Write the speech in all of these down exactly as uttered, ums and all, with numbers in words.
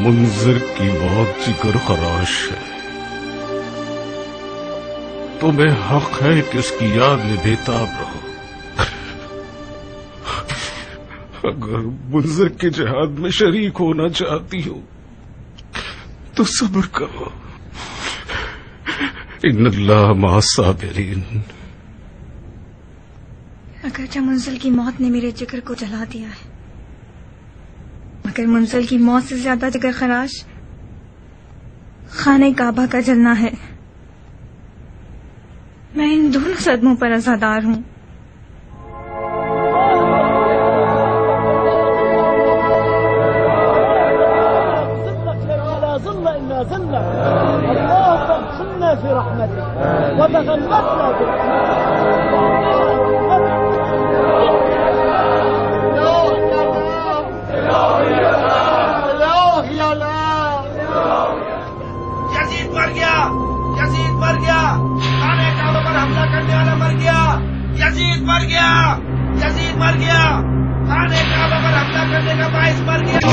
منذر کی موت جگر خراش ہے، تمہیں حق ہے کہ اس کی یاد میں بےتاب رہو۔ اگر منذر کے جہاد میں شریک ہونا چاہتی ہو تو صبر کرو، ان اللہ مع الصابرین۔ اگرچہ منزل کی موت نے میرے جگر کو جلا دیا ہے، مگر منزل کی موت سے زیادہ جگر خراش خانہ کعبہ کا جلنا ہے۔ میں ان دونوں صدموں پر عزادار ہوں۔ یزید مر گیا، یزید مر گیا، خانہ کعبہ پر حملہ کرنے والا مر گیا، یزید مر گیا، یزید مر گیا، خانہ کعبہ پر حملہ کرنے کا باعث مر گیا۔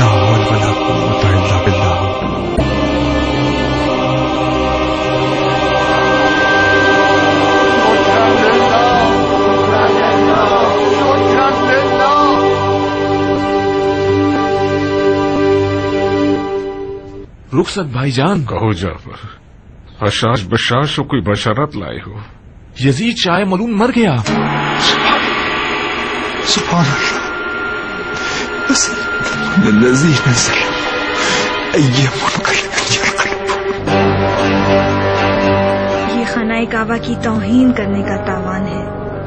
رخصت بھائی جان، کہو جعفر، حشاش بشاش کو کوئی بشارت لائے ہو؟ یزید شاہ ملعون مر گیا۔ سبحان اللہ، الذي نزل أي ملك یہ خانہ کعبہ کی توہین کرنے کا تاوان ہے۔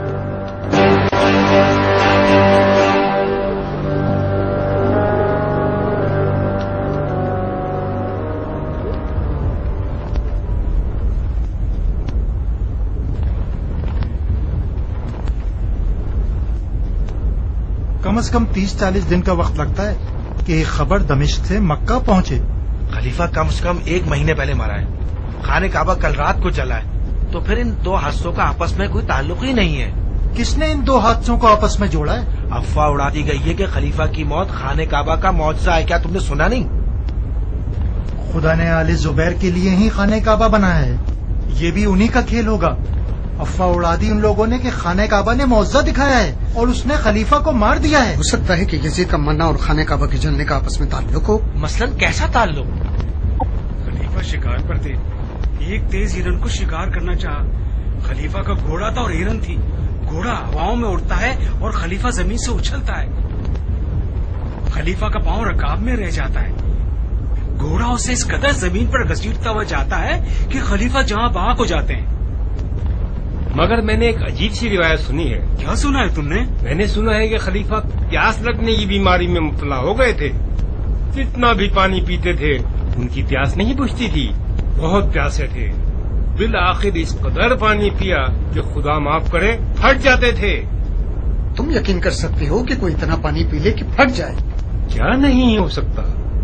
کم از کم تیس چالیس دن کا وقت لگتا ہے کہ ایک خبر دمشق سے مکہ پہنچے۔ خلیفہ کم از کم ایک مہینے پہلے مرا ہے، خانہ کعبہ کل رات کو جلا ہے، تو پھر ان دو حادثوں کا آپس میں کوئی تعلق ہی نہیں ہے۔ کس نے ان دو حادثوں کو آپس میں جوڑا ہے؟ افواہ اڑا دی گئی ہے کہ خلیفہ کی موت خانہ کعبہ کا معجزہ ہے۔ کیا تم نے سنا نہیں؟ خدا نے آل زبیر کے لیے ہی خانہ کعبہ بنایا ہے، یہ بھی انہی کا کھیل ہوگا۔ افواہ اڑا دی ان لوگوں نے کہ خانہ کعبہ نے معجزہ دکھایا ہے اور اس نے خلیفہ کو مار دیا ہے۔ ہو سکتا ہے کہ یزید کا مرنا اور خانہ کعبہ کے جلنے کا آپس میں تعلق ہو۔ مثلاً کیسا تعلق؟ خلیفہ شکار پر تھے، ایک تیز ہرن کو شکار کرنا چاہا، خلیفہ کا گھوڑا تھا اور ہرن تھی، گھوڑا ہواؤں میں اڑتا ہے اور خلیفہ زمین سے اچھلتا ہے، خلیفہ کا پاؤں رکاب میں رہ جاتا ہے، گھوڑا اسے اس قدر زمین پر گھسیٹتا ہوا جاتا ہے کہ خلیفہ جہاں بہاک ہو جاتے ہیں۔ مگر میں نے ایک عجیب سی روایت سنی ہے۔ کیا سنا ہے تم نے؟ میں نے سنا ہے کہ خلیفہ پیاس لگنے کی بیماری میں مبتلا ہو گئے تھے، جتنا بھی پانی پیتے تھے ان کی پیاس نہیں بجھتی تھی، بہت پیاسے تھے، بالآخر اس قدر پانی پیا کہ خدا معاف کرے پھٹ جاتے تھے۔ تم یقین کر سکتے ہو کہ کوئی اتنا پانی پی لے کہ پھٹ جائے؟ کیا نہیں ہو سکتا؟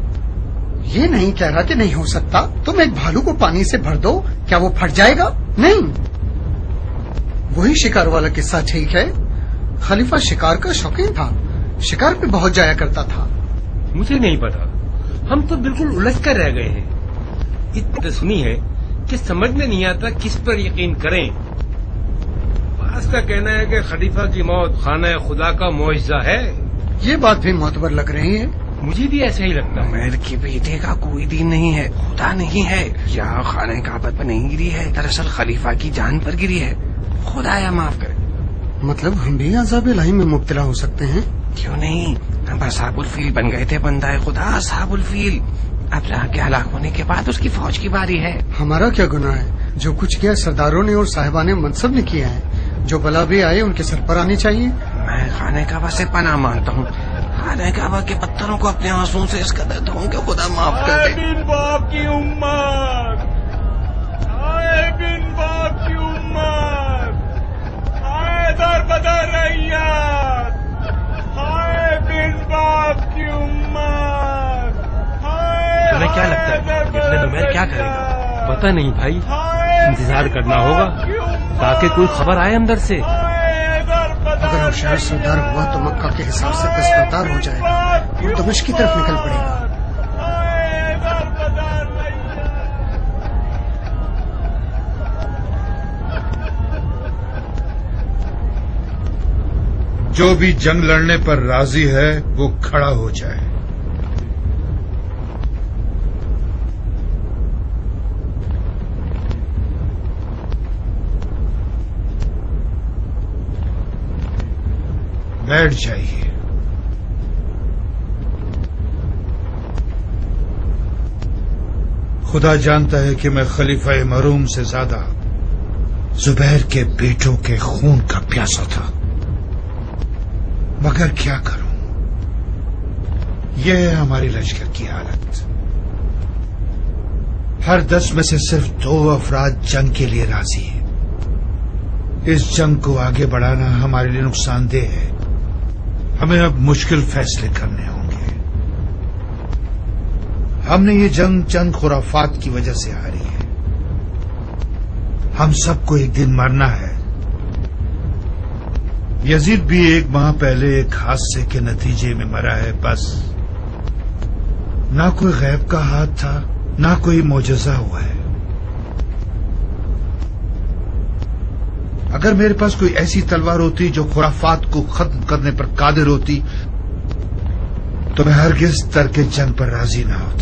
یہ نہیں کہہ رہا کہ نہیں ہو سکتا، تم ایک بھالو کو پانی سے بھر دو، کیا وہ پھٹ جائے گا؟ نہیں۔ وہی شکار والا قصہ ٹھیک ہے، خلیفہ شکار کا شوقین تھا، شکار پہ بہت جایا کرتا تھا۔ مجھے نہیں پتا، ہم تو بالکل الجھ کر رہ گئے ہیں۔ اتنا سنی ہے کہ سمجھ میں نہیں آتا کس پر یقین کریں۔ بعض کا کہنا ہے کہ خلیفہ کی موت خانہ خدا کا معجزہ ہے، یہ بات بھی معتبر لگ رہی ہے۔ مجھے بھی ایسا ہی لگتا ہے۔ عمیر کے بیٹے کا کوئی دین نہیں ہے، خدا نہیں ہے، یہاں خانہ کعبہ پر نہیں گری ہے، دراصل خلیفہ کی جان پر گری ہے، خدا یا معاف کرے۔ مطلب ہم بھی عذاب الہی میں مبتلا ہو سکتے ہیں؟ کیوں نہیں، ہم اصحاب الفیل بن گئے تھے، بندہ خدا اصحاب الفیل۔ اب راہ کے ہلاک ہونے کے بعد اس کی فوج کی باری ہے۔ ہمارا کیا گناہ ہے؟ جو کچھ کیا سرداروں نے اور صاحبان منصب نے کیا ہے، جو بلا بھی آئے ان کے سر پر آنی چاہیے۔ میں خانہ کعبہ سے پناہ مانگتا ہوں، خانہ کعبہ کے پتھروں کو اپنے آنسوں سے اس قدر دھوں کہ خدا معاف کر دے۔ بن باپ کی امت، آئے بن باپ کی امت، آئے در بدر ریات، آئے بن باپ کی امت، تمہیں کیا لگتا ہے ابن نمیر کیا کرے گا؟ پتہ نہیں بھائی، انتظار کرنا ہوگا تاکہ کوئی خبر آئے اندر سے۔ اگر ہوشیار سردار ہوا تو مکہ کے حساب سے دستبردار ہو جائے گا اور دمشق کی طرف نکل پڑے گا۔ جو بھی جنگ لڑنے پر راضی ہے وہ کھڑا ہو جائے. بیٹھ جائیے. خدا جانتا ہے کہ میں خلیفہ مرحوم سے زیادہ زبیر کے بیٹوں کے خون کا پیاسا تھا، مگر کیا کروں، یہ ہے ہماری لشکر کی حالت. ہر دس میں سے صرف دو افراد جنگ کے لیے راضی ہیں. اس جنگ کو آگے بڑھانا ہمارے لیے نقصان دہ ہے. ہمیں اب مشکل فیصلے کرنے ہوں گے. ہم نے یہ جنگ چند خرافات کی وجہ سے ہاری ہے. ہم سب کو ایک دن مرنا ہے. یزید بھی ایک ماہ پہلے ایک حادثے کے نتیجے میں مرا ہے. بس نہ کوئی غیب کا ہاتھ تھا، نہ کوئی معجزہ ہوا ہے. اگر میرے پاس کوئی ایسی تلوار ہوتی جو خرافات کو ختم کرنے پر قادر ہوتی تو میں ہرگز ترک جنگ پر راضی نہ ہوتا.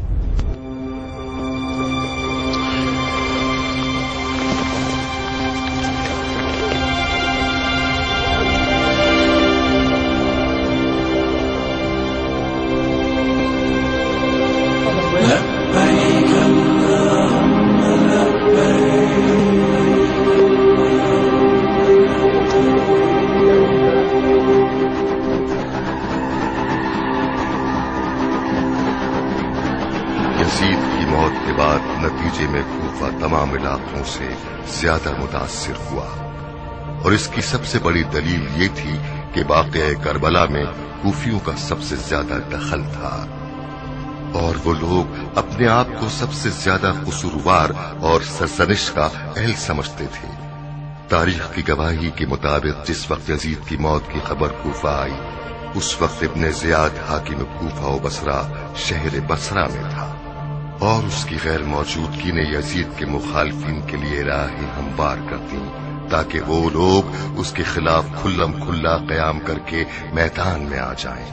سے زیادہ متاثر ہوا، اور اس کی سب سے بڑی دلیل یہ تھی کہ واقعہ کربلا میں کوفیوں کا سب سے زیادہ دخل تھا، اور وہ لوگ اپنے آپ کو سب سے زیادہ قصوروار اور سرزنش کا اہل سمجھتے تھے. تاریخ کی گواہی کے مطابق جس وقت یزید کی موت کی خبر کوفہ آئی، اس وقت ابن زیاد حاکم کوفہ و بصرہ شہر بصرہ میں تھا، اور اس کی غیر موجودگی نے یزید کے مخالفین کے لیے راہیں ہموار کر دیں تاکہ وہ لوگ اس کے خلاف کھلم کھلا قیام کر کے میدان میں آ جائیں.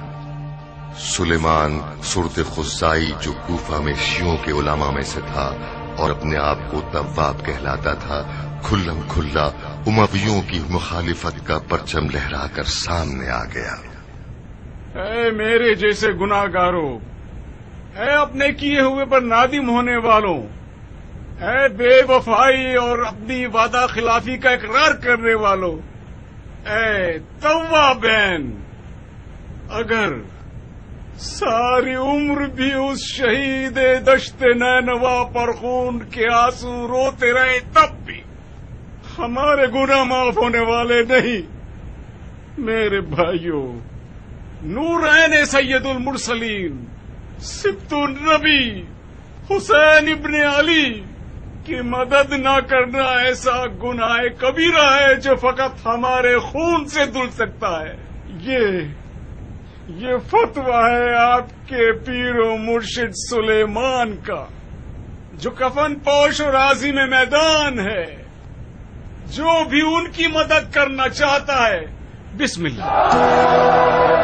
سلیمان سرد خزائی جو کوفہ میں شیعوں کے علماء میں سے تھا اور اپنے آپ کو تواب کہلاتا تھا، کھلم کھلا امویوں کی مخالفت کا پرچم لہرا کر سامنے آ گیا. اے میرے جیسے گناہ گاروں، اے اپنے کیے ہوئے پر نادم ہونے والوں، اے بے وفائی اور اپنی وعدہ خلافی کا اقرار کرنے والوں، اے توابین، اگر ساری عمر بھی اس شہید دشت نینوا پر خون کے آنسو روتے رہے تب بھی ہمارے گناہ معاف ہونے والے نہیں. میرے بھائیوں، نورین سید المرسلین سبط النبی حسین ابن علی کی مدد نہ کرنا ایسا گناہ کبیرہ ہے جو فقط ہمارے خون سے دھل سکتا ہے. یہ یہ فتویٰ ہے آپ کے پیر و مرشد سلیمان کا، جو کفن پوش اور عازم میدان ہے. جو بھی ان کی مدد کرنا چاہتا ہے، بسم اللہ.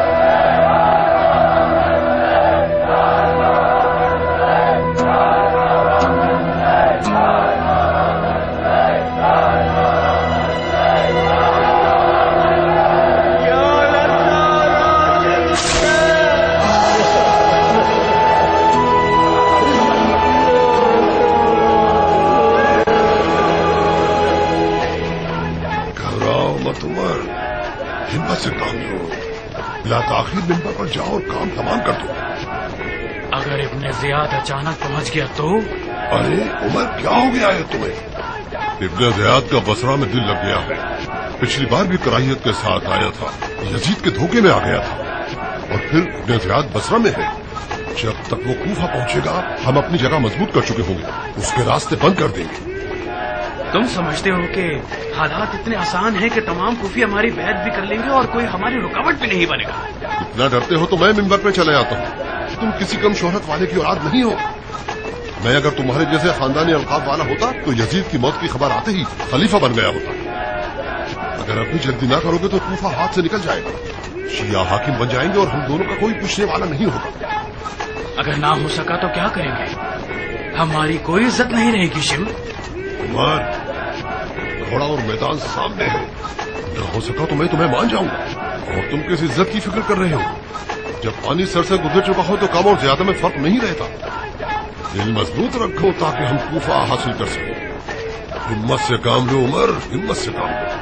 سے کام لو، بلا تاخیر ممبر پر جاؤ اور کام تمام کر دو. اگر ابن زیاد اچانک پہنچ گیا تو؟ ارے عمر، کیا ہو گیا ہے تمہیں؟ ابن زیاد کا بصرہ میں دل لگ گیا ہے. پچھلی بار بھی کراہیت کے ساتھ آیا تھا، یزید کے دھوکے میں آ گیا تھا، اور پھر ابن زیاد بصرہ میں ہے. جب تک وہ کوفہ پہنچے گا ہم اپنی جگہ مضبوط کر چکے ہوں گے، اس کے راستے بند کر دیں گے. تم سمجھتے ہو کہ حالات اتنے آسان ہیں کہ تمام کوفی ہماری بیعت بھی کر لیں گے اور کوئی ہماری رکاوٹ بھی نہیں بنے گا؟ اتنا ڈرتے ہو تو میں ممبر پہ چلے آتا ہوں. تم کسی کم شہرت والے کی اولاد نہیں ہو. میں اگر تمہارے جیسے خاندانی القاب والا ہوتا تو یزید کی موت کی خبر آتے ہی خلیفہ بن گیا ہوتا. اگر اب بھی جلدی نہ کرو گے تو کوفہ ہاتھ سے نکل جائے گا. شیعہ حاکم بن جائیں گے اور ہم دونوں کا کوئی پوچھنے والا نہیں ہوگا. اگر نہ ہو سکا تو کیا کریں گے؟ ہماری کوئی عزت نہیں رہے گی شم. عمر، گھوڑا اور میدان سامنے ہے. اگر ہو سکا تو میں تمہیں مان جاؤں گا. اور تم کس عزت کی فکر کر رہے ہو؟ جب پانی سر سے گزر چکا ہو تو کم اور زیادہ میں فرق نہیں رہتا. دل مضبوط رکھو تاکہ ہم کوفہ حاصل کر سکیں. ہمت سے کام لو عمر، ہمت سے کام لو.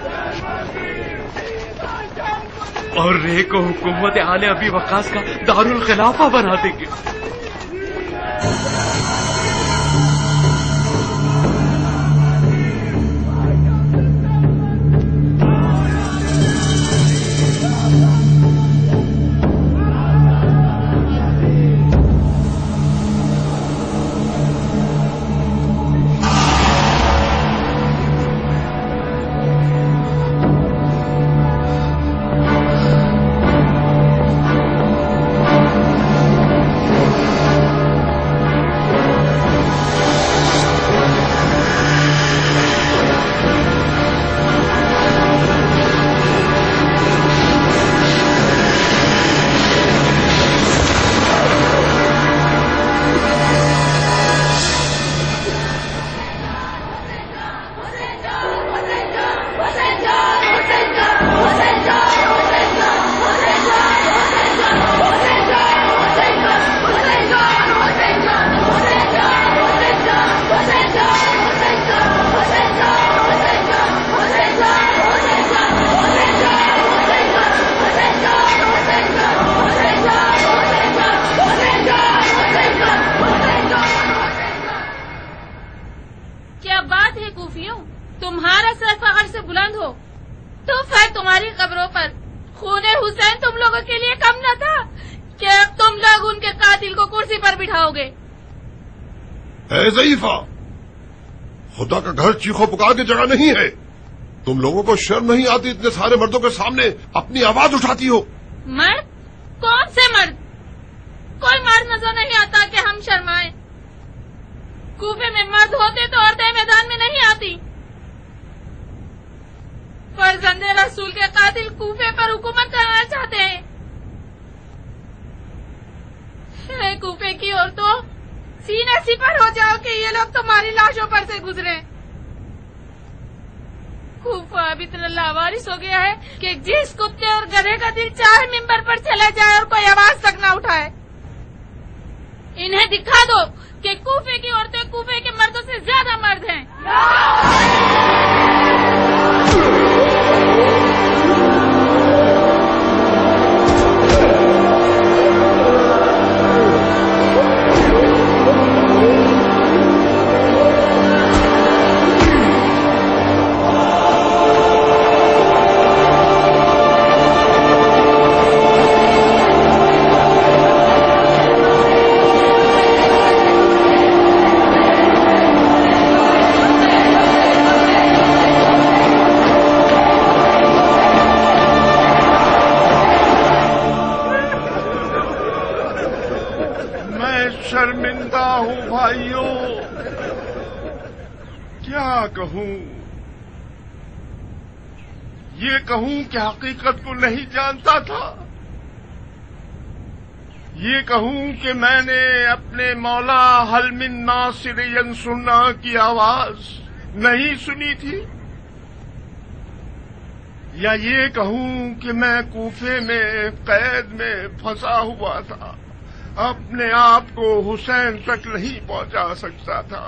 اور رے کو حکومت آل ابی وقاص کا دارالخلافہ بنا دیں گے. تمہارا سر فخر سے بلند ہو تو پھر تمہاری قبروں پر خون حسین تم لوگوں کے لیے کم نہ تھا کہ اب تم لوگ ان کے قاتل کو کرسی پر بٹھاؤ گے. اے ضعیفہ، خدا کا گھر چیخو پکار کی جگہ نہیں ہے. تم لوگوں کو شرم نہیں آتی اتنے سارے مردوں کے سامنے اپنی آواز اٹھاتی ہو؟ مرد؟ کون سے مرد؟ کوئی مرد نظر نہیں آتا کہ ہم شرمائیں. کوفے میں مرد ہوتے تو عورتیں میدان میں نہیں آتی. فرزند رسول کے قاتل کوفے پر حکومت کرنا چاہتے ہیں. اے کوفے کی عورتوں، سینے سپر ہو جاؤ کہ یہ لوگ تمہاری لاشوں پر سے گزرے. کوفہ اب اتنا لاوارث ہو گیا ہے کہ جس کتے اور گدھے کا دل چاہے ممبر پر چلا جائے اور کوئی آواز تک نہ اٹھائے. انہیں دکھا دو کہ کوفے کی عورتیں کوفے کے مردوں سے زیادہ مرد ہیں. شرمندہ ہوں بھائیوں، کیا کہوں؟ یہ کہوں کہ حقیقت کو نہیں جانتا تھا، یہ کہوں کہ میں نے اپنے مولا حل من ناصر ینصرنا کی آواز نہیں سنی تھی، یا یہ کہوں کہ میں کوفے میں قید میں پھنسا ہوا تھا، اپنے آپ کو حسین تک نہیں پہنچا سکتا تھا.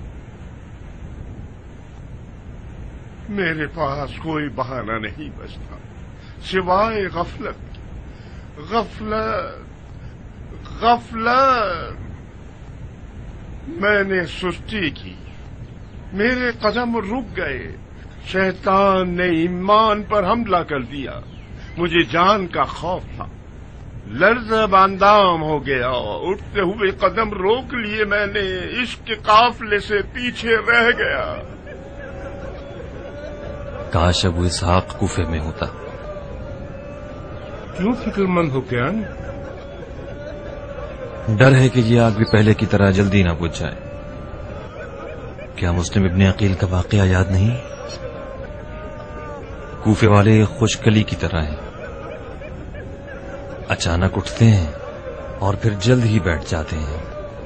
میرے پاس کوئی بہانہ نہیں بچتا سوائے غفلت غفلت غفلت. میں نے سستی کی، میرے قدم رک گئے. شیطان نے ایمان پر حملہ کر دیا. مجھے جان کا خوف تھا، لرزہ باندام ہو گیا. اٹھتے ہوئے قدم روک لیے میں نے، عشق کے قافلے سے پیچھے رہ گیا. کاش ابو اسحاق کوفے میں ہوتا. کیوں فکر مند ہو کیا؟ ڈر ہے کہ یہ آگ بھی پہلے کی طرح جلدی نہ بجھ جائے. کیا مسلم ابن عقیل کا واقعہ یاد نہیں؟ کوفے والے خوشکلی کی طرح ہیں، اچانک اٹھتے ہیں اور پھر جلد ہی بیٹھ جاتے ہیں۔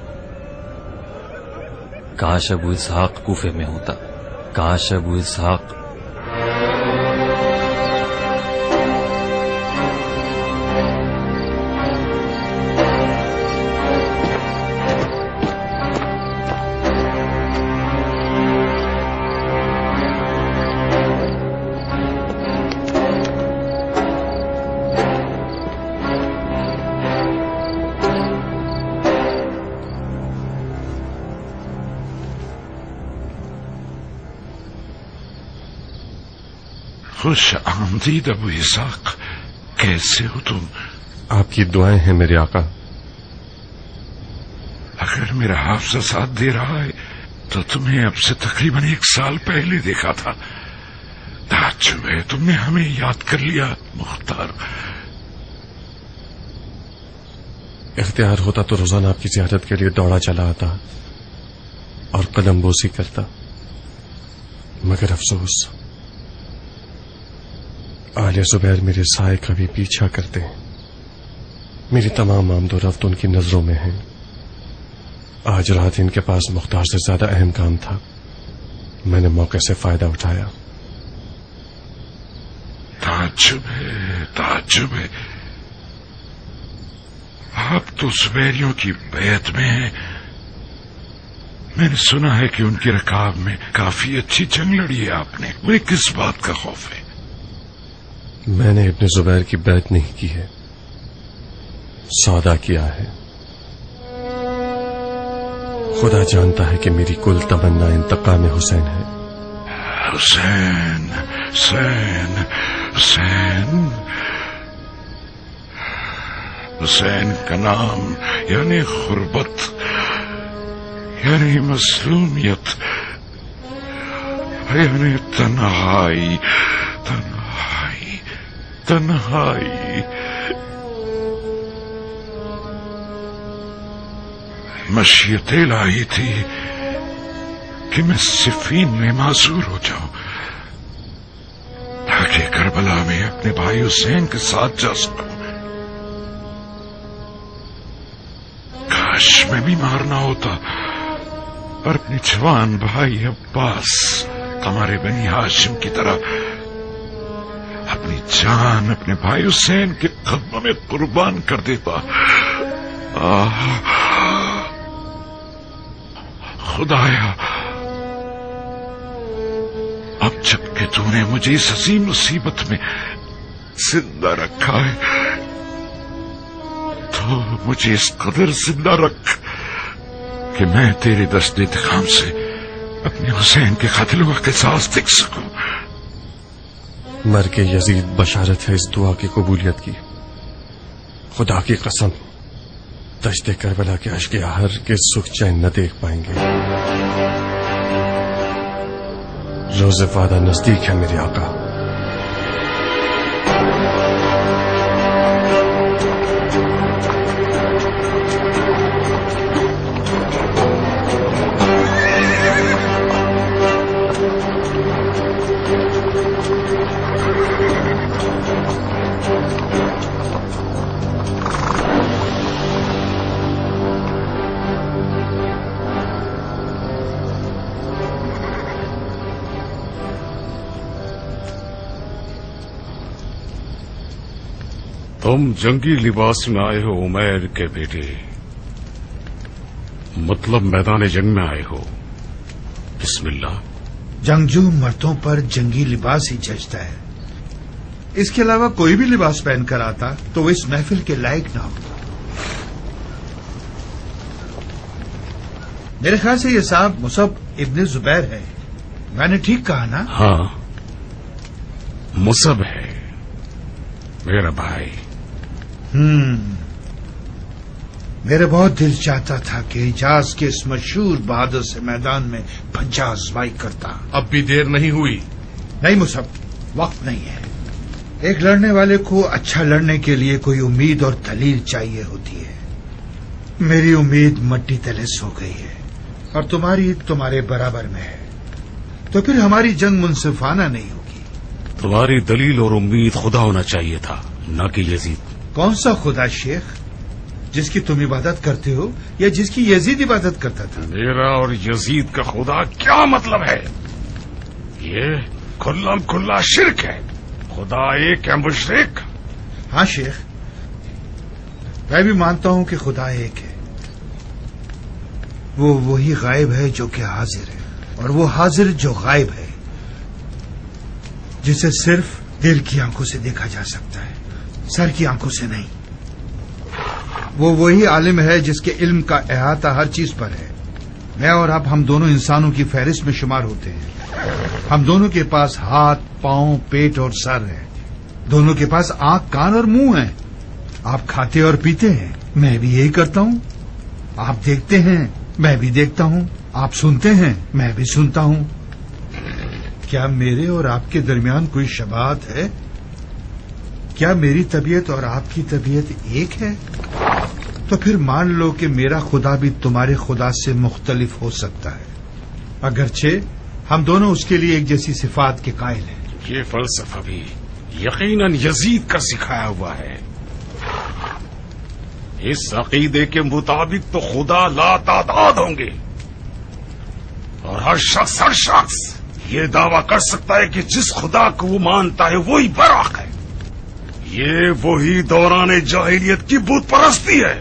کاش ابو اسحاق کوفے میں ہوتا، کاش ابو اسحاق خوش آمدید ابو اسحاق، کیسے ہو تم؟ آپ کی دعائیں ہیں میرے آقا۔ اگر میرا حافظہ ساتھ دے رہا ہے تو تمہیں اب سے تقریباً ایک سال پہلے دیکھا تھا۔ تعجب ہے تم نے ہمیں یاد کر لیا مختار۔ اختیار ہوتا تو روزانہ آپ کی زیارت کے لیے دوڑا چلا آتا اور قدم بوسی کرتا، مگر افسوس آل زبیر میرے سائے کا بھی پیچھا کرتے ہیں۔ میری تمام آمد و رفت ان کی نظروں میں ہے۔ آج رات ان کے پاس مختار سے زیادہ اہم کام تھا، میں نے موقع سے فائدہ اٹھایا۔ تعجب ہے تعجب ہے، آپ تو زبیریوں کی بیعت میں ہیں۔ میں نے سنا ہے کہ ان کی رکاب میں کافی اچھی جنگ لڑی ہے آپ نے، مجھے کس بات کا خوف ہے؟ میں نے ابن زبیر کی بیعت نہیں کی ہے، سودا کیا ہے۔ خدا جانتا ہے کہ میری کل تمنا انتقام حسین ہے۔ حسین حسین حسین حسین کا نام یعنی غربت، یعنی مظلومیت، یعنی تنہائی تنہائی تنہائی۔ مشیت الہی تھی کہ میں صفین میں معذور ہو جاؤں تاکہ کربلا میں اپنے بھائی حسین کے ساتھ جا سکوں۔ کاش میں بیمار نہ ہوتا اور اپنے جوان بھائی عباس ہمارے بنی ہاشم کی طرح اپنی جان اپنے بھائی حسین کے قدموں میں قربان کر دیتا۔ آہ خدایا، اب جب کہ تو نے مجھے اس عظیم مصیبت میں زندہ رکھا ہے تو مجھے اس قدر زندہ رکھ کہ میں تیرے دست انتقام سے اپنے حسین کے قتل و قصاص دیکھ سکوں۔ مر کے یزید بشارت ہے اس دعا کی قبولیت کی۔ خدا کی قسم دشت کربلا کے اشقیاء ہرگز سکھ چین نہ دیکھ پائیں گے۔ روز وعدہ نزدیک ہے میرے آقا۔ تم جنگی لباس میں آئے ہو عمیر کے بیٹے، مطلب میدان جنگ میں آئے ہو۔ بسم اللہ۔ جنگجو مردوں پر جنگی لباس ہی جچتا ہے، اس کے علاوہ کوئی بھی لباس پہن کر آتا تو وہ اس محفل کے لائق نہ ہوتا۔ میرے خیال سے یہ صاحب مصعب ابن زبیر ہے، میں نے ٹھیک کہا نا؟ ہاں مصعب ہے میرا بھائی۔ ہم میرا بہت دل چاہتا تھا کہ حجاز کے اس مشہور بہادر سے میدان میں پنجہ آزمائی کرتا۔ اب بھی دیر نہیں ہوئی؟ نہیں مصعب، وقت نہیں ہے۔ ایک لڑنے والے کو اچھا لڑنے کے لیے کوئی امید اور دلیل چاہیے ہوتی ہے۔ میری امید مٹی تلے سو گئی ہے اور تمہاری تمہارے برابر میں ہے، تو پھر ہماری جنگ منصفانہ نہیں ہوگی۔ तुम्हारी दलील और उम्मीद खुदा होना चाहिए था, न कि यजीद। कौन सा खुदा शेख, जिसकी तुम इबादत करते हो या जिसकी यजीद इबादत करता था? मेरा और यजीद का खुदा क्या मतलब है? ये खुल्लम खुल्ला शिरक है। खुदा एक है मुशरिक। हाँ शेख, मैं भी मानता हूं कि खुदा एक है। वो वही गायब है जो कि हाजिर है, और वो हाजिर जो गायब है, जिसे सिर्फ दिल की आंखों से देखा जा सकता है, सर की आंखों से नहीं। वो वही आलिम है जिसके इल्म का अहाता हर चीज पर है। मैं और आप, हम दोनों इंसानों की फहरिस्त में शुमार होते हैं। हम दोनों के पास हाथ, पांव, पेट और सर है। दोनों के पास आंख, कान और मुंह है। आप खाते और पीते हैं, मैं भी यही करता हूं। आप देखते हैं, मैं भी देखता हूं। आप सुनते हैं, मैं भी सुनता हूं। क्या मेरे और आपके दरमियान कोई शबाहत है? क्या मेरी तबीयत और आपकी तबीयत एक है? तो फिर मान लो कि मेरा खुदा भी तुम्हारे खुदा से मुख्तलिफ हो सकता है, अगरचे हम दोनों उसके लिए एक जैसी सिफात के कायल हैं। ये फलसफा भी यकीनन यजीद का सिखाया हुआ है। इस अकीदे के मुताबिक तो खुदा लातादाद होंगे, और हर शख्स हर शख्स ये दावा कर सकता है कि जिस खुदा को वो मानता है वही बराक है। ये वही दौरान जाहिलियत की बुत परस्ती है।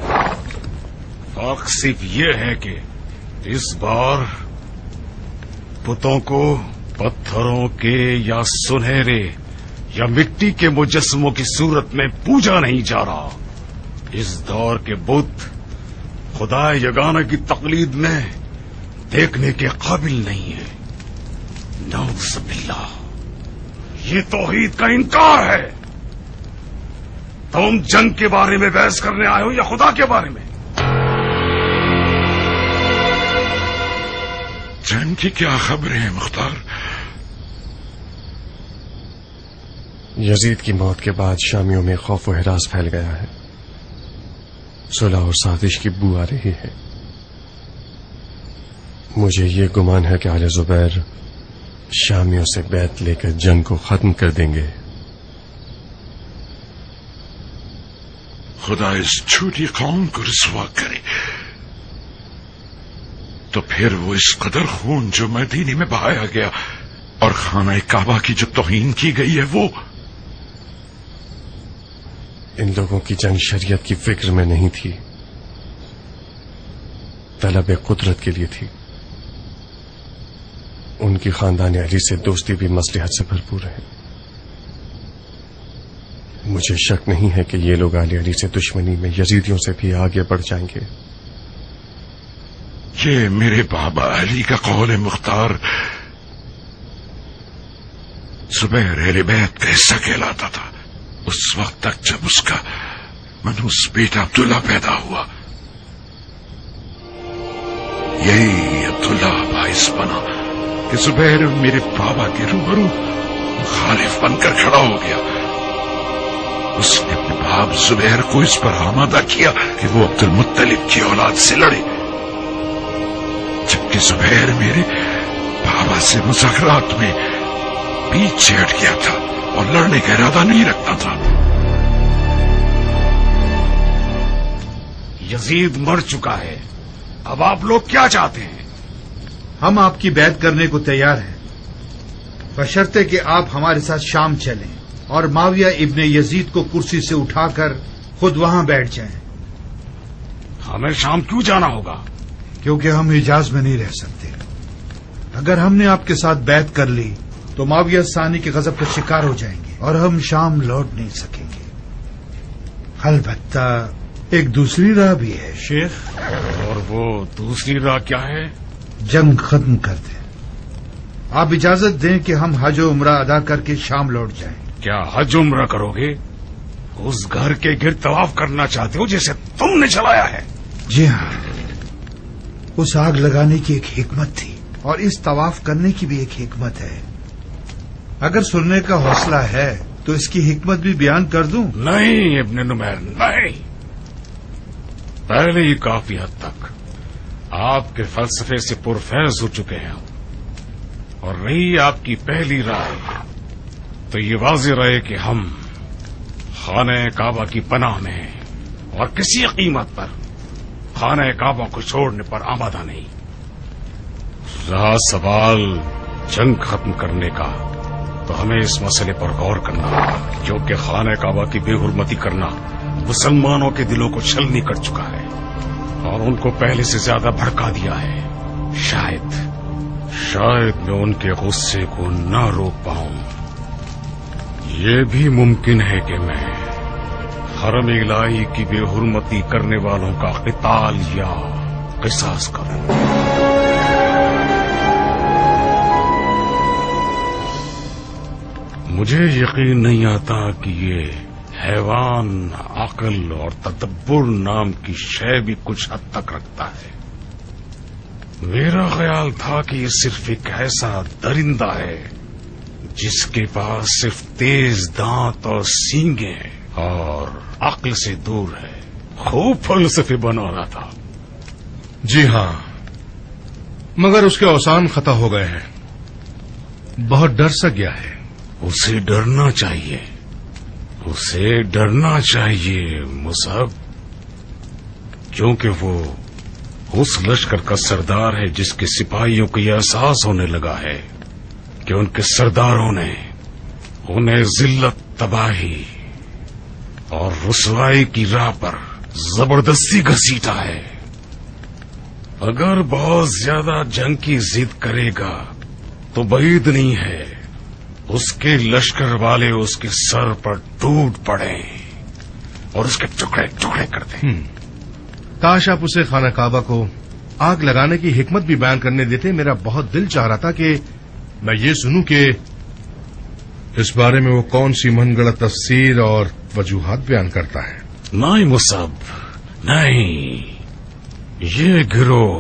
फर्क सिर्फ ये है कि इस बार बुतों को पत्थरों के या सुनहरे या मिट्टी के मुजस्समों की सूरत में पूजा नहीं जा रहा। इस दौर के बुत खुदा यगाना की तकलीद में देखने के काबिल नहीं है। नऊज़ बिल्लाह, ये तौहीद का इनकार है। तुम जंग के बारे में बहस करने आए हो या खुदा के बारे में? जंग की क्या खबरें हैं मुख्तार? यजीद की मौत के बाद शामियों में खौफ व हिरास फैल गया है। सुलह और साजिश की बू आ रही है। मुझे ये गुमान है कि आले जुबैर शामियों से बैत लेकर जंग को खत्म कर देंगे। खुदा इस झूठी कौम को रुसवा करे, तो फिर वो इस कदर खून जो मदीने में बहाया गया और खाना काबा की जो तौहीन की गई है, वो इन लोगों की जंग शरीयत की फिक्र में नहीं थी, तलब कुदरत के लिए थी। उनकी खानदान अली से दोस्ती भी मसलहत से भरपूर है। मुझे शक नहीं है कि ये लोग आले अली से दुश्मनी में यजीदियों से भी आगे बढ़ जाएंगे। ये मेरे बाबा अली का कौल है मुख्तार। जुबैर अहले बैत का हिस्सा कहलाता था उस वक्त तक जब उसका मनूस बेटा अब्दुल्ला पैदा हुआ। यही अब्दुल्ला बाइस बना कि जुबैर मेरे बाबा के रूबरू मुखालिफ बनकर खड़ा हो गया। उसने अपने बाप जुबैर को इस पर आमादा किया कि वो अब्दुल मुत्तलिब की औलाद से लड़े, जबकि जुबैर मेरे बाबा से मुज़ाकरात में पीछे हट गया था और लड़ने का इरादा नहीं रखता था। यजीद मर चुका है, अब आप लोग क्या चाहते हैं? हम आपकी बैत करने को तैयार हैं, बशर्ते कि आप हमारे साथ शाम चलें और माविया इब्ने यजीद को कुर्सी से उठाकर खुद वहां बैठ जाएं। हमें शाम क्यों जाना होगा? क्योंकि हम हिजाज में नहीं रह सकते। अगर हमने आपके साथ बैत कर ली तो माविया सानी के गजब का शिकार हो जाएंगे और हम शाम लौट नहीं सकेंगे। अलबत्ता एक दूसरी राह भी है शेख। और वो दूसरी राह क्या है? जंग खत्म कर दें। आप इजाजत दें कि हम हज और उम्रा अदा करके शाम लौट जाएं। क्या हज उम्रा करोगे? उस घर के गिर्द तवाफ करना चाहते हो जिसे तुमने चलाया है? जी हाँ, उस आग लगाने की एक हिकमत थी और इस तवाफ करने की भी एक हिकमत है। अगर सुनने का हौसला है तो इसकी हिकमत भी बयान कर दूं? नहीं इब्ने नुमैर, नहीं। पहले ही काफी हद तक आपके फलसफे से पुरफैज हो चुके हैं। और रही आपकी पहली राय, तो ये वाज़ेह रहे कि हम खाने काबा की पनाह में हैं और किसी कीमत पर खाने काबा को छोड़ने पर आमादा नहीं। रहा सवाल जंग खत्म करने का, तो हमें इस मसले पर गौर करना होगा, क्योंकि खाने काबा की बेहुरमती करना मुसलमानों के दिलों को छलनी कर चुका है और उनको पहले से ज्यादा भड़का दिया है। शायद शायद मैं उनके गुस्से को न रोक पाऊं। ये भी मुमकिन है कि मैं हरम इलाही की बेहुरमती करने वालों का क़िताल या क़िसास करूं। मुझे यकीन नहीं आता कि ये हैवान अक्ल और तदब्बुर नाम की शय भी कुछ हद तक रखता है। मेरा ख्याल था कि ये सिर्फ एक ऐसा दरिंदा है जिसके पास सिर्फ तेज दांत और सींगे हैं और अक्ल से दूर है। खूब फलसफे बना रहा था। जी हाँ, मगर उसके औसान खता हो गए हैं, बहुत डर सा गया है। उसे डरना चाहिए, उसे डरना चाहिए मुसअब, क्योंकि वो उस लश्कर का सरदार है जिसके सिपाहियों को यह एहसास होने लगा है कि उनके सरदारों ने उन्हें जिल्लत, तबाही और रुसवाई की राह पर जबरदस्ती घसीटा है। अगर बहुत ज्यादा जंग की जिद करेगा तो बईद नहीं है उसके लश्कर वाले उसके सर पर टूट पड़े और उसके टुकड़े टुकड़े कर दें। काश आप उसे खाना काबा को आग लगाने की हिकमत भी बयान करने देते। मेरा बहुत दिल चाह रहा था कि मैं ये सुनूं कि इस बारे में वो कौन सी मनगढ़ंत तफसीर और वजूहात बयान करता है। नहीं मुसअब, नहीं, ये गिरोह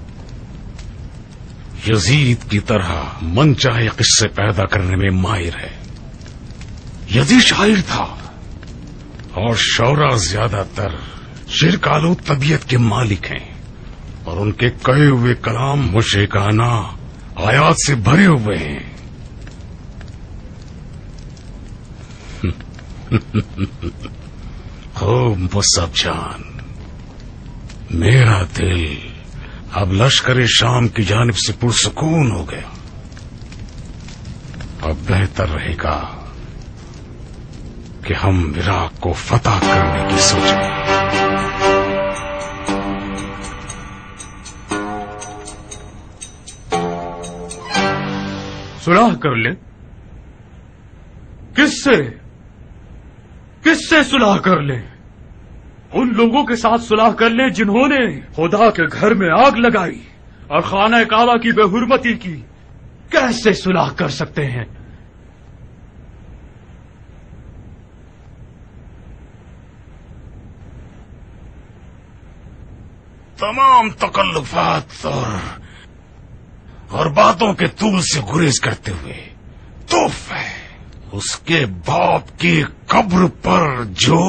यजीद की तरह मन चाहे किस्से पैदा करने में माहिर है। यजीद शायर था और शौरा ज्यादातर शिरकालू तबीयत के मालिक हैं और उनके कहे हुए कलाम मुशरिकाना आयात से भरे हुए हैं। खूब मुसअब जान, मेरा दिल अब लश्कर शाम की जानिब से पुरसुकून हो गया। अब बेहतर रहेगा कि हम इराक को फतह करने की सोचें। सुलह कर ले। किससे किससे सुलह कर ले? उन लोगों के साथ सुलह कर ले जिन्होंने खुदा के घर में आग लगाई और खाना काबा की बेहुरमती की। कैसे सुलह कर सकते हैं? तमाम तकल्लुफात और और बातों के तूल से गुरेज करते हुए तोफ है उसके बाप की कब्र पर जो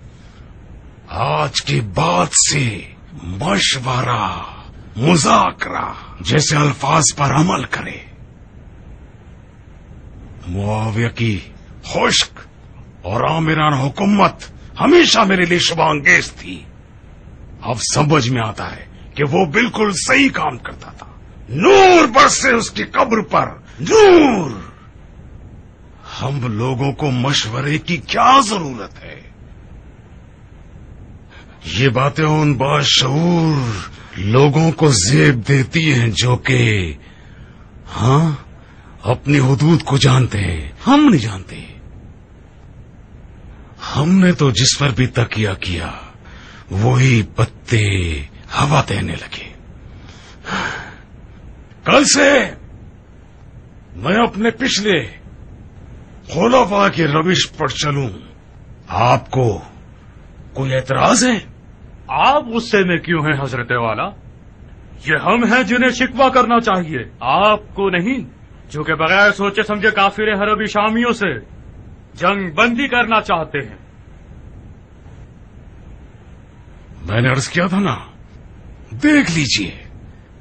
आज के बाद से मशवरा, मुज़ाकरा जैसे अल्फाज पर अमल करे। मुआविया की खुश्क और आमिराना हुकूमत हमेशा मेरे लिए शुभांगेज थी। अब समझ में आता है कि वो बिल्कुल सही काम करता था। नूर बरसे उसकी कब्र पर, नूर। हम लोगों को मशवरे की क्या जरूरत है? ये बातें उन बाशऊर लोगों को जेब देती हैं जो कि हाँ अपनी हुदूद को जानते हैं, हम नहीं जानते। हमने तो जिस पर भी तकिया किया वही पत्ते हवा देने लगे। कल से मैं अपने पिछले खुलाफा की रविश पर चलूं। आपको कोई एतराज है? आप गुस्से में क्यों हैं हजरत वाला? ये हम हैं जिन्हें शिकवा करना चाहिए, आपको नहीं, जो कि बगैर सोचे समझे काफिर हरबी शामियों से जंग बंदी करना चाहते हैं। मैंने अर्ज किया था ना, देख लीजिए,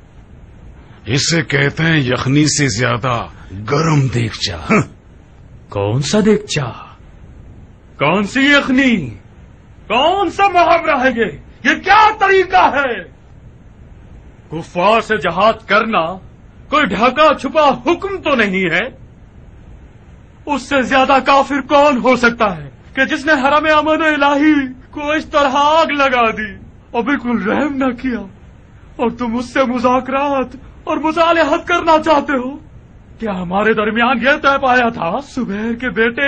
इसे कहते हैं यखनी से ज्यादा गरम देगचा। कौन सा देगचा, कौन सी यखनी, कौन सा मुहावरा है ये ये क्या तरीका है? कुफ्फार से जहाद करना कोई ढाका छुपा हुक्म तो नहीं है। उससे ज्यादा काफिर कौन हो सकता है कि जिसने हरम अमन इलाही को इस तरह आग लगा दी और बिल्कुल रहम न किया, और तुम उससे मुज़ाकरात और मुसालहत करना चाहते हो? क्या हमारे दरमियान यह तय पाया था? सुबैर के बेटे,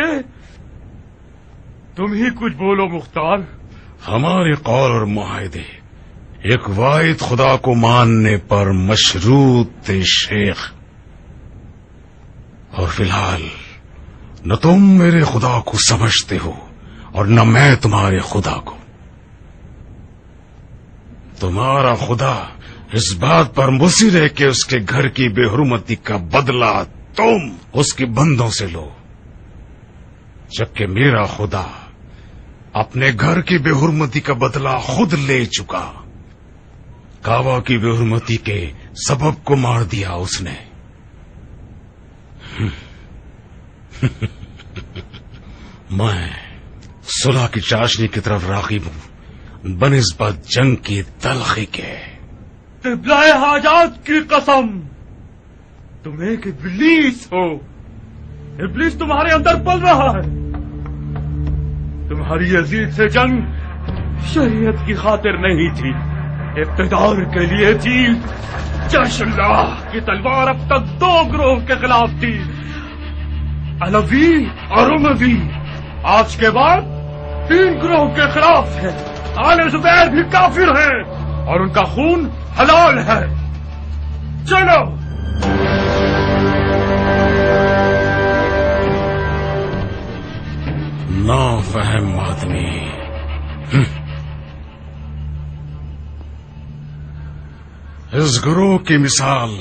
तुम ही कुछ बोलो मुख्तार। हमारे कौल और मुआहदे एक वाहिद खुदा को मानने पर मशरूत थे शेख, और फिलहाल न तुम मेरे खुदा को समझते हो और न मैं तुम्हारे खुदा को। तुम्हारा खुदा इस बात पर मुसिर है कि उसके घर की बेहुरमती का बदला तुम उसके बंदों से लो, जबकि मेरा खुदा अपने घर की बेहुरमती का बदला खुद ले चुका। काबा की बेहुरमती के सबब को मार दिया उसने। मैं सुलह की चाशनी की तरफ राग़िब हूं बनिस्बत जंग की तलखी के। क़िबला-ए हाजात की कसम, तुम एक इब्लीस हो। इब्लीस तुम्हारे अंदर पल रहा है। तुम्हारी यजीद से जंग शरीयत की खातिर नहीं थी, इक़्तिदार के लिए थी। जशल्लाह की तलवार अब तक दो ग्रोह के खिलाफ थी, अलवी और उमवी। आज के बाद तीन ग्रोह के खिलाफ है। आले जुबैर भी काफिर है और उनका खून हलाल है। चलो। नाफहम आदमी। इस गुरु की मिसाल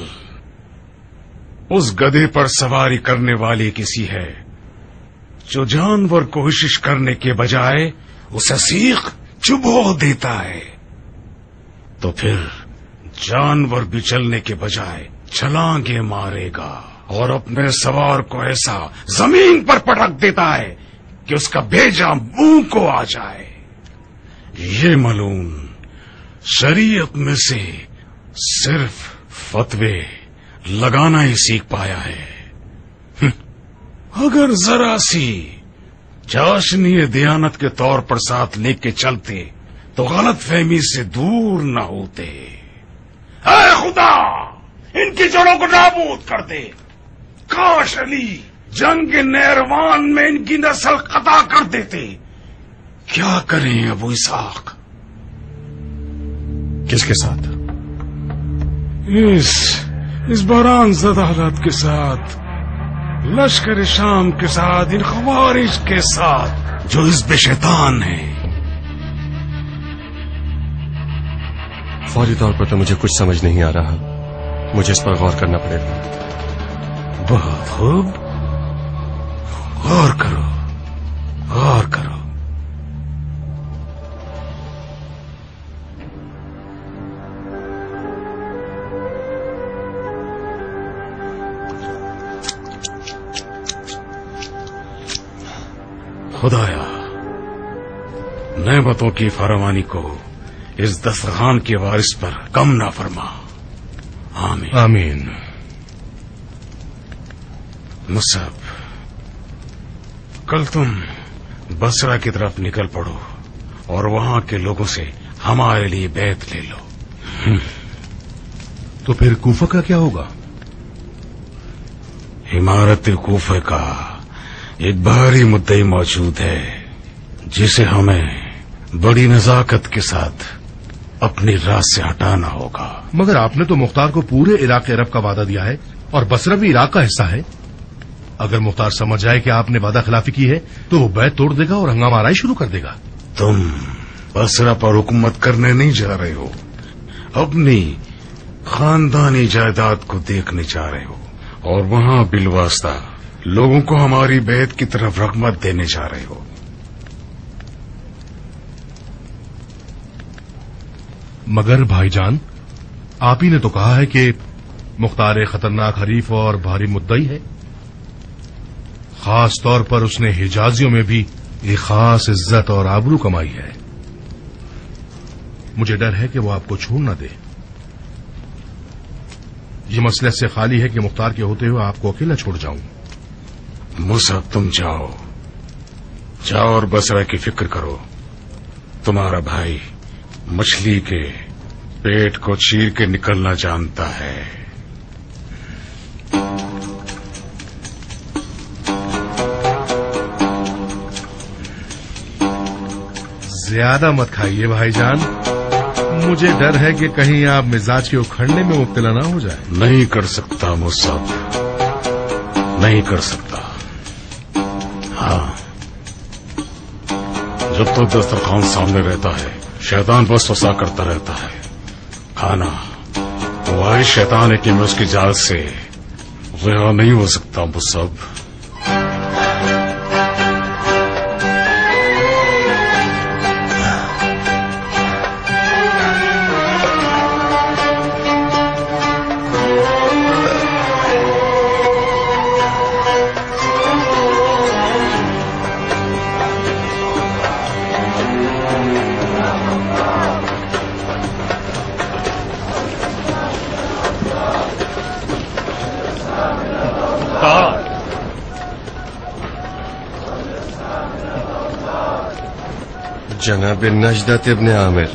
उस गधे पर सवारी करने वाली किसी है जो जानवर कोशिश करने के बजाय उसे सीख चुभो देता है, तो फिर जानवर भी चलने के बजाय छलांगे मारेगा और अपने सवार को ऐसा जमीन पर पटक देता है कि उसका बेजा मुंह को आ जाए। ये मलून शरीयत में से सिर्फ फतवे लगाना ही सीख पाया है। अगर जरा सी चाशनी दियानत के तौर पर साथ लेके चलते तो गलत फहमी से दूर न होते। ऐ खुदा, इनकी जड़ों को नाबूद कर दे। काश अली जंग के नहरवान में इनकी नस्ल कता कर देते। क्या करें अबू इसहाक? किसके साथ? इस इस बरान ज़दा हालात के साथ, लश्कर शाम के साथ, इन खवारिज के साथ जो इस बेशैतान है। फौरी तौर पर तो मुझे कुछ समझ नहीं आ रहा, मुझे इस पर गौर करना पड़ेगा। बहुत खूब, गौर करो, गौर करो। खुदाया, नेमतों की फरमानी को इस दस्तरखान के वारिस पर कम ना फरमा। आमीन आमीन। मुसअब, कल तुम बसरा की तरफ निकल पड़ो और वहां के लोगों से हमारे लिए बैत ले लो। तो फिर कूफा का क्या होगा? इमारत कूफे का एक भारी मुद्दई मौजूद है जिसे हमें बड़ी नजाकत के साथ अपनी राह से हटाना होगा। मगर आपने तो मुख्तार को पूरे इराक अरब का वादा दिया है और बसरा भी इराक का हिस्सा है। अगर मुख्तार समझ जाए कि आपने वादा खिलाफी की है तो वो बैत तोड़ देगा और हंगामा आराई शुरू कर देगा। तुम बसरा पर हुकूमत करने नहीं जा रहे हो, अपनी खानदानी जायदाद को देखने जा रहे हो और वहां बिलवास्ता लोगों को हमारी बैत की तरफ रग़बत देने जा रहे हो। मगर भाईजान, आप ही ने तो कहा है कि मुख्तार एक खतरनाक हरीफ और भारी मुद्दई है। خاص طور پر اس نے حجازیوں میں بھی ایک خاص عزت اور آبرو کمائی ہے. مجھے ڈر ہے کہ وہ آپ کو چھوڑ نہ دے. یہ مسئلہ سے خالی ہے کہ مختار کے ہوتے ہوئے آپ کو اکیلا چھوڑ جاؤں. مصعب تم جاؤ جاؤ اور بصرہ کی فکر کرو. تمہارا بھائی مچھلی کے پیٹ کو چیر کے نکلنا جانتا ہے. زیادہ مت کھائیے بھائی جان. مجھے ڈر ہے کہ کہیں آپ مزاج کے اکھڑنے میں مبتلا نہ ہو جائے. نہیں کر سکتا مصعب, نہیں کر سکتا. ہاں, جب تو دسترخوان سامنے رہتا ہے شیطان بس وسا کرتا رہتا ہے. کھانا وہ شیطان ہے کہ میں اس کی جال سے غیر نہیں ہو سکتا مصعب. جناب نجدت ابن عامر,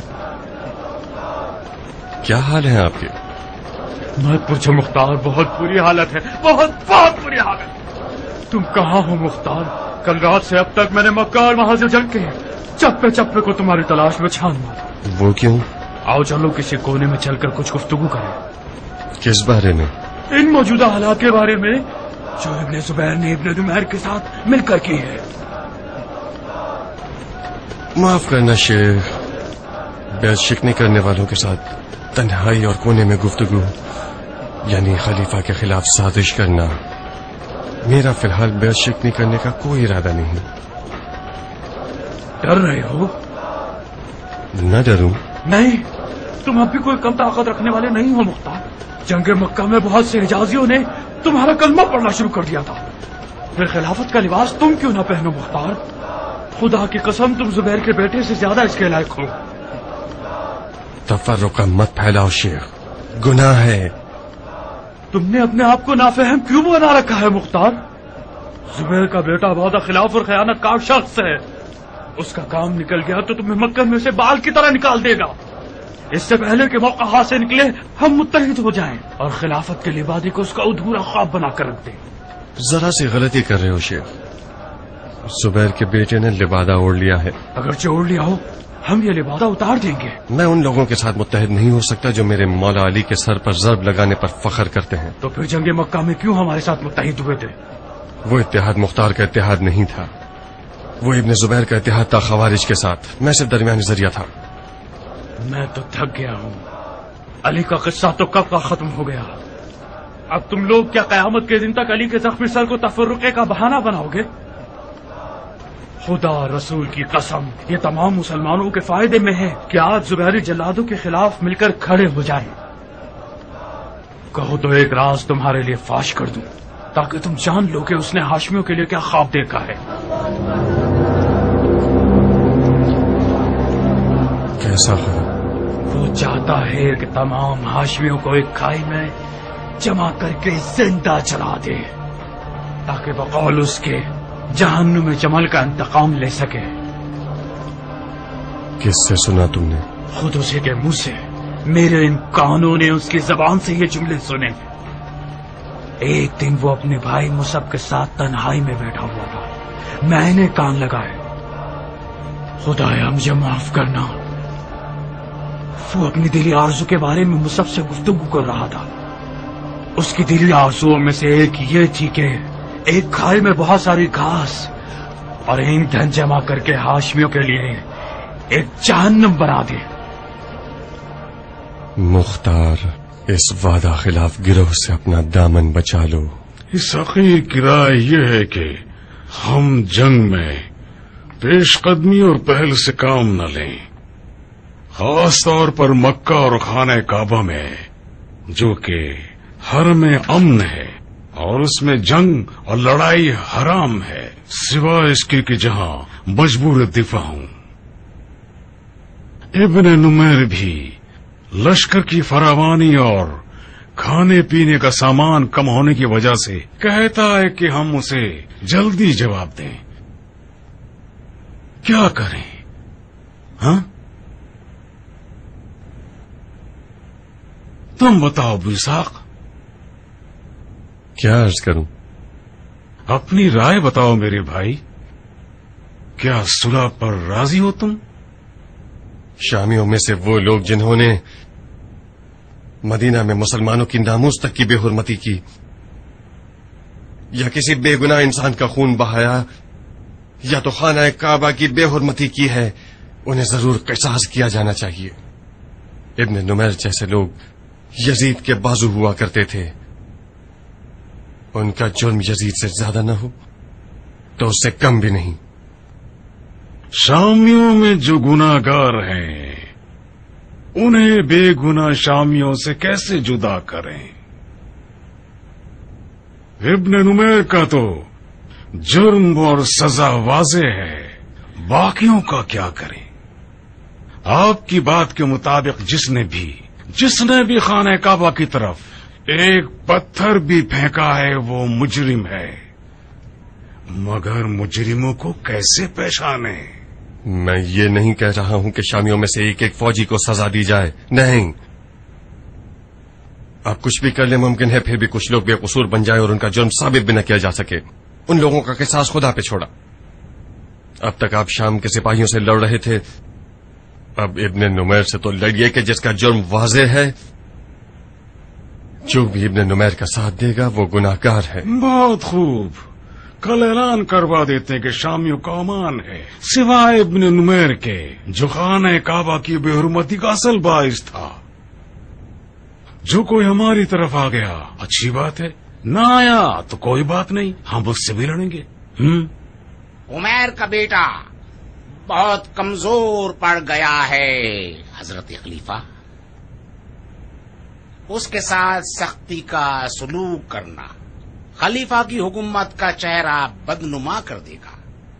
کیا حال ہے آپ کے؟ مت پوچھو مختار, بہت بری حالت ہے, بہت بہت بری حالت. تم کہاں ہو مختار؟ کل رات سے اب تک میں نے مکہ اور وہاں سے جنگ کے چپے چپے کو تمہاری تلاش میں چھان مارا. وہ کیوں؟ آؤ چلو کسی کونے میں چل کر کچھ گفتگو کریں. کس بارے میں؟ ان موجودہ حالات کے بارے میں جو ابن زبیر نے ابن نمیر کے ساتھ مل کر کی ہے. معاف کرنا شیخ, بیعت شکنی کرنے والوں کے ساتھ تنہائی اور کونے میں گفتگو یعنی خلیفہ کے خلاف سازش کرنا. میرا فی الحال بیعت شکنی کرنے کا کوئی ارادہ نہیں. ڈر رہے ہو؟ نہ ڈروں. نہیں, تم اب بھی کوئی کم طاقت رکھنے والے نہیں ہو مختار. جنگ مکہ میں بہت سے حجازیوں نے تمہارا کلمہ پڑھنا شروع کر دیا تھا, پھر خلافت کا لباس تم کیوں نہ پہنو مختار؟ خدا کی قسم تم زبیر کے بیٹے سے زیادہ اس کے لائق ہو. تفرقہ مت پھیلاؤ شیخ, گناہ ہے. تم نے اپنے آپ کو نافہم کیوں بنا رکھا ہے مختار؟ زبیر کا بیٹا وعدہ خلاف اور خیانت کا شخص ہے. اس کا کام نکل گیا تو تمہیں مکہ میں سے بال کی طرح نکال دے گا. اس سے پہلے کہ موقع ہاتھ سے نکلے ہم متحد ہو جائیں اور خلافت کے لبادی کو اس کا ادھورا خواب بنا کر رکھ دیں. ذرا سی غلطی کر رہے ہو شیخ. زبیر کے بیٹے نے لبادہ اوڑھ لیا ہے. اگرچہ اوڑھ لیا ہو ہم یہ لبادہ اتار دیں گے. میں ان لوگوں کے ساتھ متحد نہیں ہو سکتا جو میرے مولا علی کے سر پر ضرب لگانے پر فخر کرتے ہیں. تو پھر جنگ مکہ میں کیوں ہمارے ساتھ متحد ہوئے تھے؟ وہ اتحاد مختار کا اتحاد نہیں تھا, وہ ابن زبیر کا اتحاد تھا خوارج کے ساتھ. میں صرف درمیانی ذریعہ تھا. میں تو تھک گیا ہوں. علی کا قصہ تو کب کا ختم ہو گیا. اب تم لوگ کیا قیامت کے دن تک علی کے زخمی سر کو تفرقے کا بہانہ بناؤ گے؟ خدا رسول کی قسم یہ تمام مسلمانوں کے فائدے میں ہے کہ آج زبیری جلادوں کے خلاف مل کر کھڑے ہو جائیں. کہو تو ایک راز تمہارے لیے فاش کر دوں تاکہ تم جان لو کہ اس نے ہاشمیوں کے لیے کیا خواب دیکھا ہے. کیسا ہے؟ وہ چاہتا ہے کہ تمام ہاشمیوں کو ایک کھائی میں جمع کر کے زندہ جلا دے تاکہ بقول اس کے جہنم جمل کا انتقام لے سکے. کس سے سنا تم نے؟ خود اسی کے منہ سے. میرے ان کانوں نے اس کی زبان سے یہ جملے سنے. ایک دن وہ اپنے بھائی مصعب کے ساتھ تنہائی میں بیٹھا ہوا تھا. میں نے کان لگائے. خدایا مجھے معاف کرنا. وہ اپنی دلی آرزو کے بارے میں مصعب سے گفتگو کر رہا تھا. اس کی دلی آرزوؤں میں سے ایک یہ تھی کہ ایک کھائی میں بہت ساری گھاس اور ایندھن جمع کر کے ہاشمیوں کے لیے ایک جہنم بنا دے. مختار اس وعدہ خلاف گروہ سے اپنا دامن بچا لو. اس حقیقی کی رائے یہ ہے کہ ہم جنگ میں پیش قدمی اور پہل سے کام نہ لیں, خاص طور پر مکہ اور خانہ کعبہ میں جو کہ حرم امن ہے اور اس میں جنگ اور لڑائی حرام ہے سوائے اس کے کہ جہاں مجبور دفاع ہوں. ابن نمیر بھی لشکر کی فراوانی اور کھانے پینے کا سامان کم ہونے کی وجہ سے کہتا ہے کہ ہم اسے جلدی جواب دیں. کیا کریں؟ ہاں تم بتاؤ ابو اسحاق. کیا عرض کروں؟ اپنی رائے بتاؤ میرے بھائی. کیا صلح پر راضی ہو تم؟ شامیوں میں سے وہ لوگ جنہوں نے مدینہ میں مسلمانوں کی ناموس تک کی بے حرمتی کی یا کسی بے گناہ انسان کا خون بہایا یا تو خانہ کعبہ کی بے حرمتی کی ہے، انہیں ضرور قصاص کیا جانا چاہیے. ابن نمیر جیسے لوگ یزید کے بازو ہوا کرتے تھے. ان کا جرم یزید سے زیادہ نہ ہو تو اس سے کم بھی نہیں. شامیوں میں جو گناہگار ہیں انہیں بے گناہ شامیوں سے کیسے جدا کریں؟ ابن نمیر کا تو جرم اور سزا واضح ہے، باقیوں کا کیا کریں؟ آپ کی بات کے مطابق جس نے بھی جس نے بھی خانہ کعبہ کی طرف ایک پتھر بھی پھینکا ہے وہ مجرم ہے، مگر مجرموں کو کیسے پہچانے؟ میں یہ نہیں کہہ رہا ہوں کہ شامیوں میں سے ایک ایک فوجی کو سزا دی جائے، نہیں. آپ کچھ بھی کر لیں ممکن ہے پھر بھی کچھ لوگ بے قصور بن جائے اور ان کا جرم ثابت بھی نہ کیا جا سکے. ان لوگوں کا قصاص خدا پہ چھوڑا. اب تک آپ شام کے سپاہیوں سے لڑ رہے تھے، اب ابن نمیر سے تو لڑیے کہ جس کا جرم واضح ہے. جو بھی ابن نمیر کا ساتھ دے گا وہ گناہگار ہے. بہت خوب، کل اعلان کروا دیتے کہ شامیوں کا امان ہے سوائے ابن نمیر کے جو خانہ کعبہ کی بے حرمتی کا اصل باعث تھا. جو کوئی ہماری طرف آ گیا اچھی بات ہے، نہ آیا تو کوئی بات نہیں، ہم اس سے بھی لڑیں گے. ہم عمیر کا بیٹا بہت کمزور پڑ گیا ہے حضرت خلیفہ. اس کے ساتھ سختی کا سلوک کرنا خلیفہ کی حکومت کا چہرہ بدنما کر دے گا.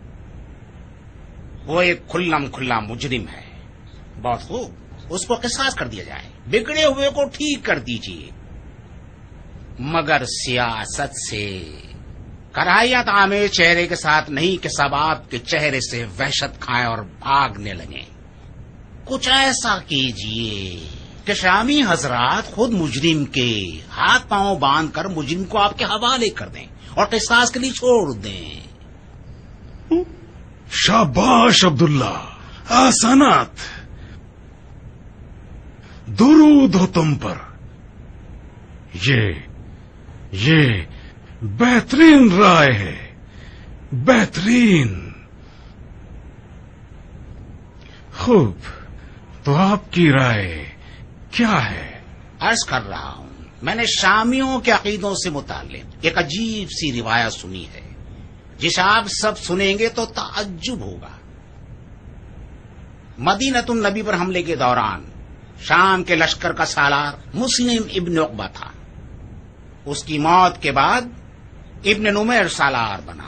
وہ ایک کھلم کھلا مجرم ہے. بہت خوب، اس کو قصاص کر دیا جائے، بگڑے ہوئے کو ٹھیک کر دیجیے، مگر سیاست سے کراہیت آمیز چہرے کے ساتھ نہیں کہ سب آپ کے چہرے سے وحشت کھائیں اور بھاگنے لگیں. کچھ ایسا کیجیے کہ شامی حضرات خود مجرم کے ہاتھ پاؤں باندھ کر مجرم کو آپ کے حوالے کر دیں اور قصاص کے لیے چھوڑ دیں. شاباش عبداللہ، آسانات، درود ہو تم پر. یہ یہ بہترین رائے ہے، بہترین. خوب، تو آپ کی رائے کیا ہے؟ عرض کر رہا ہوں، میں نے شامیوں کے عقیدوں سے متعلق ایک عجیب سی روایت سنی ہے جسے آپ سب سنیں گے تو تعجب ہوگا. مدینۃ النبی پر حملے کے دوران شام کے لشکر کا سالار مسلم ابن عقبہ تھا. اس کی موت کے بعد ابن نمیر سالار بنا.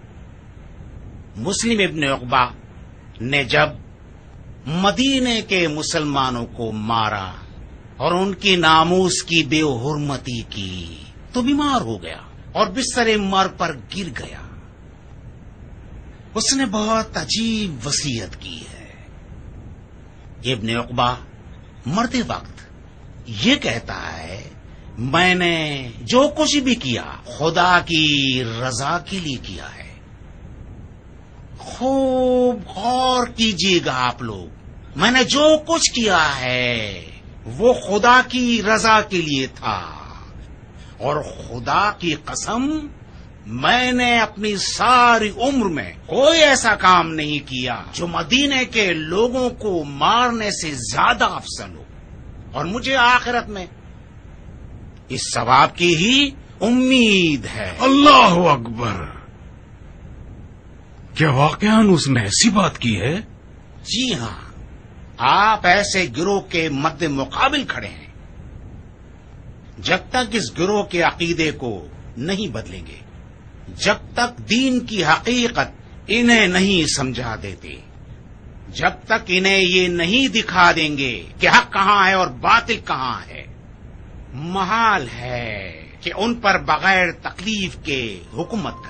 مسلم ابن عقبہ نے جب مدینے کے مسلمانوں کو مارا اور ان کی ناموس کی بے حرمتی کی تو بیمار ہو گیا اور بستر مرگ پر گر گیا. اس نے بہت عجیب وصیت کی ہے. ابن عقبہ مرتے وقت یہ کہتا ہے، میں نے جو کچھ بھی کیا خدا کی رضا کے لیے کیا ہے. خوب غور کیجیے گا آپ لوگ، میں نے جو کچھ کیا ہے وہ خدا کی رضا کے لیے تھا، اور خدا کی قسم میں نے اپنی ساری عمر میں کوئی ایسا کام نہیں کیا جو مدینے کے لوگوں کو مارنے سے زیادہ افضل ہو، اور مجھے آخرت میں اس ثواب کی ہی امید ہے. اللہ اکبر! کیا واقعا اس نے ایسی بات کی ہے؟ جی ہاں، آپ ایسے گروہ کے مد مقابل کھڑے ہیں. جب تک اس گروہ کے عقیدے کو نہیں بدلیں گے جب تک دین کی حقیقت انہیں نہیں سمجھا دیتے، جب تک انہیں یہ نہیں دکھا دیں گے کہ حق کہاں ہے اور باطل کہاں ہے۔ محال ہے کہ ان پر بغیر تکلیف کے حکومت کریں۔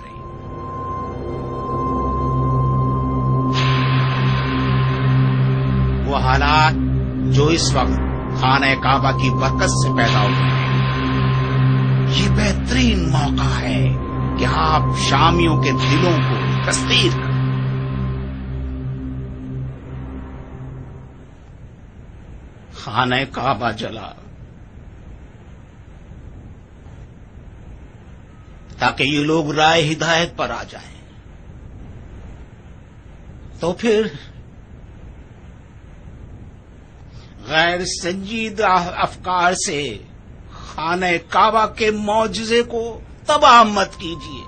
وہ حالات جو اس وقت خانہ کعبہ کی برکت سے پیدا ہوئے ہیں، یہ بہترین موقع ہے کہ آپ شامیوں کے دلوں کو تسخیر کریں۔ خانہ کعبہ جلا تاکہ یہ لوگ رائے ہدایت پر آ جائیں، تو پھر غیر سنجیدہ افکار سے خانہ کعبہ کے معجزے کو تباہ مت کیجیے۔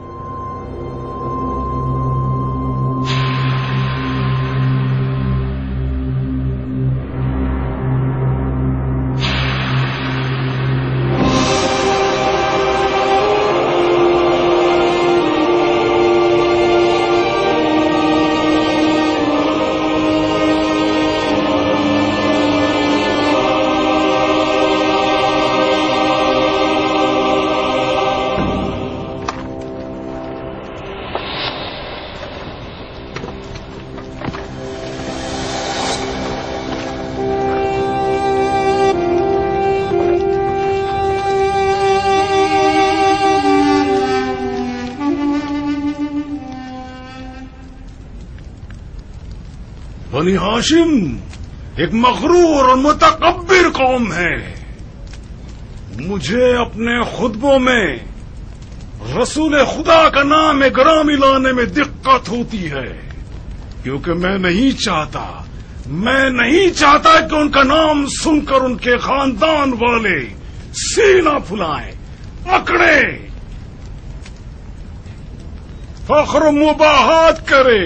بنی ہاشم ایک مغرور اور متکبر قوم ہے۔ مجھے اپنے خطبوں میں رسول خدا کا نام گرامی لانے میں دقت ہوتی ہے، کیونکہ میں نہیں چاہتا میں نہیں چاہتا کہ ان کا نام سن کر ان کے خاندان والے سینہ پھلائیں، پکڑیں، فخر و مباحات کرے۔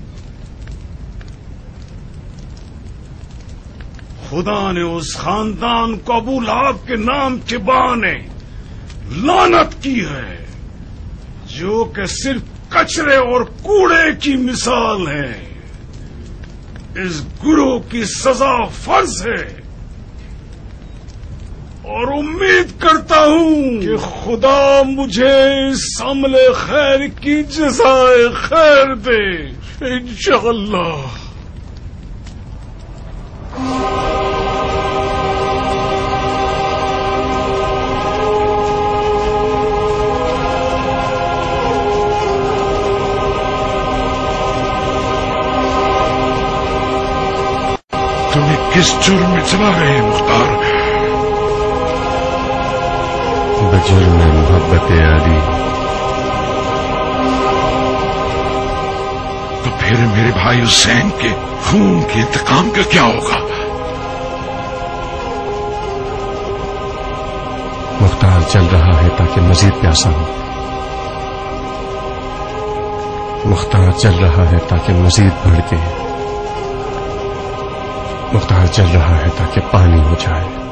خدا نے اس خاندان کو ابو لہب کے نام کے بہانے لعنت کی ہے، جو کہ صرف کچرے اور کوڑے کی مثال ہے۔ اس گروہ کی سزا فرض ہے، اور امید کرتا ہوں کہ خدا مجھے اس عمل خیر کی جزائے خیر دے انشاءاللہ۔ تمہیں کس جرم میں چلا گئے مختار؟ بجرم محبت علی۔ تو پھر میرے بھائی حسین کے خون کے انتقام کا کیا ہوگا؟ مختار چل رہا ہے تاکہ مزید پیاسا ہو، مختار چل رہا ہے تاکہ مزید بھڑکے، مختار چل رہا ہے تاکہ پانی ہو جائے۔